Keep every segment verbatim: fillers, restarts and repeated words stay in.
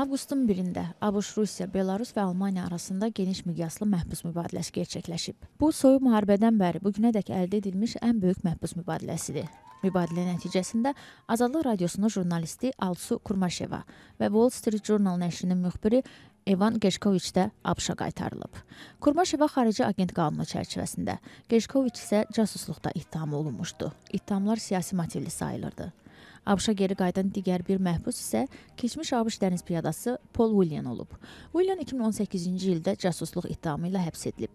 Avqustun birində ABŞ, Rusiya, Belarus və Almaniya arasında geniş miqyaslı məhbus mübadiləsi gerçəkləşib. Bu, soyuq müharibədən bəri bugünədək əldə edilmiş ən böyük məhbus mübadiləsidir. Mübadilə nəticəsində Azadlıq Radiosunun jurnalisti Alsu Kurmaşeva və Wall Street Journal nəşrinin müxbiri Evan Gershkovich də ABŞ-a qaytarılıb. Kurmaşeva xarici agent qanunu çərçivəsində, Gershkovich isə casusluqda ittiham olunmuşdu. İttihamlar siyasi motivli sayılırdı. ABŞ-a geri qayıdan digər bir məhbus isə keçmiş ABŞ dəniz piyadası Paul Whelan olub. Whelan iki min on səkkizinci ildə casusluq ittihamı ilə həbs edilib.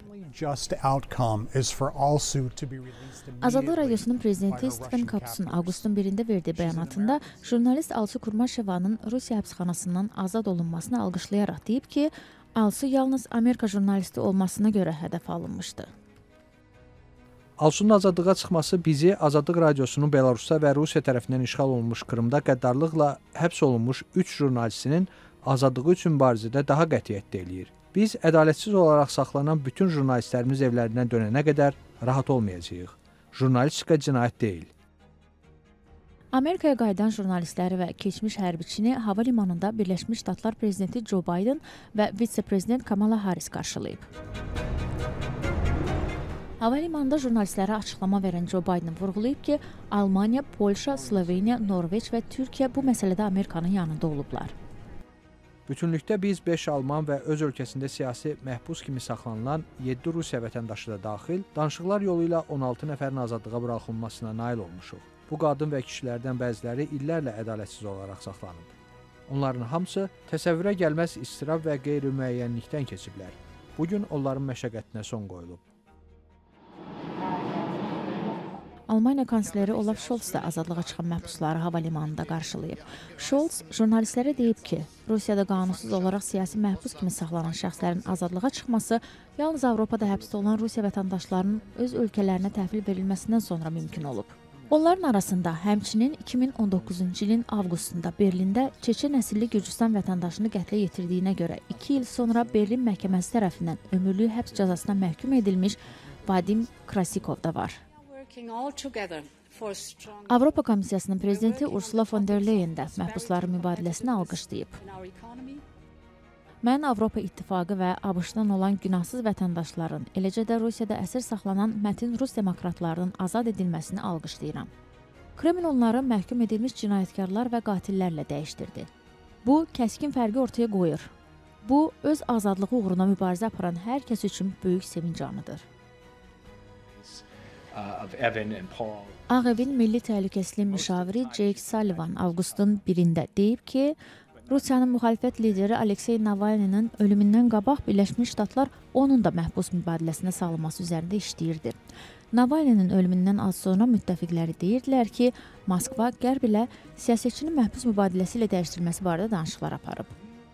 Azadlıq Radiosunun prezidenti Stephen Kapus'un avqustun birində verdiyi bəyanatında jurnalist Alsu Kurmaşevanın Rusiya həbsxanasından azad olunmasını alqışlayaraq deyib ki, Alsu yalnız Amerika jurnalisti olmasına görə hədəf alınmışdı. Alsunun azadlığa çıxması bizi Azadlıq Radiosunun Belarusda və Rusiya tərəfindən işğal olunmuş Krımda qəddarlıqla həbs olunmuş üç jurnalistinin azadlığı üçün mübarizədə daha qətiyyətli eləyir. Biz ədalətsiz olaraq saxlanan bütün jurnalistlərimiz evlərindən dönənə qədər rahat olmayacağıq. Jurnalistika cinayət deyil. Amerikaya qayıdan jurnalistləri və keçmiş hərbiçini hava limanında Birləşmiş Ştatlar prezidenti Joe Biden və vitse-prezident Kamala Harris qarşılayıb. Hava limanında jurnalistlərə açıqlama verən Joe Biden vurğulayıb ki, Almaniya, Polşa, Sloveniya, Norveç və Türkiyə bu məsələdə Amerikanın yanında olublar. Bütünlükdə biz beş Alman və öz ölkəsində siyasi məhbus kimi saxlanılan yeddi Rusiya vətəndaşı da daxil, danışıqlar yolu ilə on altı nəfərin azadlığa buraxılmasına nail olmuşuq. Bu qadın və kişilərdən bəziləri illərlə ədalətsiz olaraq saxlanıb. Onların hamısı təsəvvürə gəlməz istirab və qeyri-müəyyənlikdən keçiblər. Bugün onların məşəqqətinə son qoyulub. Almaniya kansleri Olaf Scholz da azadlığa çıxan məhbusları hava limanında qarşılayıb. Scholz jurnalistlərə deyib ki, Rusiyada qanunsuz olaraq siyasi məhbus kimi saxlanan şəxslərin azadlığa çıxması yalnız Avropada həbsdə olan Rusiya vətəndaşlarının öz ölkələrinə təhvil verilməsindən sonra mümkün olub. Onların arasında həmçinin iki min on doqquzuncu ilin avqustunda Berlində Çeçen əsilli Gürcüstan vətəndaşını qətlə yetirdiyinə görə iki il sonra Berlin məhkəməsi tərəfindən ömürlük həbs cəzasına məhkum edilmiş Vadim Krasikov da var. Avropa Komissiyasının prezidenti Ursula von der Leyen də məhbusların mübadiləsini alqışlayıb. Mən Avropa İttifaqı və ABŞ-dan olan günahsız vətəndaşların, eləcə də Rusiyada əsir saxlanan mətin Rus demokratlarının azad edilməsini alqışlayıram. Kreml onları məhkum edilmiş cinayətkarlar və qatillərlə dəyişdirdi. Bu, kəskin fərqi ortaya qoyur. Bu, öz azadlığı uğruna mübarizə aparan hər kəs üçün böyük sevinc anıdır. Ağ Evin Milli Təhlükəsizlik müşaviri Jake Sullivan avqustun birində deyib ki, Rusiyanın müxalifət lideri Aleksey Navalninin ölümündən qabaq Birləşmiş Ştatlar onun da məhbus mübadiləsinə salınması üzərində işləyirdi. Navalninin ölümündən az sonra müttəfiqləri deyirdilər ki, Moskva Qərb ilə siyasətçinin məhbus mübadiləsi ilə dəyişdirilməsi barədə danışıqlar aparıb.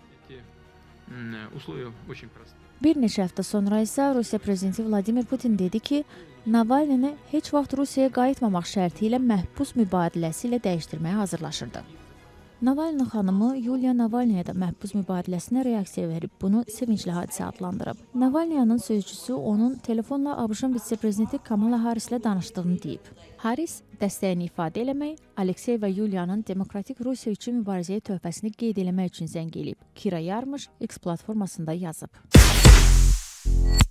Bir neçə həftə sonra isə Rusiya prezidenti Vladimir Putin dedi ki, Navalnini heç vaxt Rusiyaya qayıtmamaq şərti ilə məhbus mübadiləsi ilə dəyişdirməyə hazırlaşırdı. Navalni xanımı Yuliya Navalniya da məhbus mübadiləsinə reaksiya verib, bunu sevincli hadisə adlandırıb. Navalniyanın sözcüsü onun telefonla ABŞ-ın vitse-prezidenti Kamala Harris ilə danışdığını deyib. Harris dəstəyini ifadə eləmək, Aleksey və Yuliyanın Demokratik Rusiya üçün mübarizəyə töhfəsini qeyd eləmək üçün zəng eləyib. Kira Yarmış X platformasında yazıb.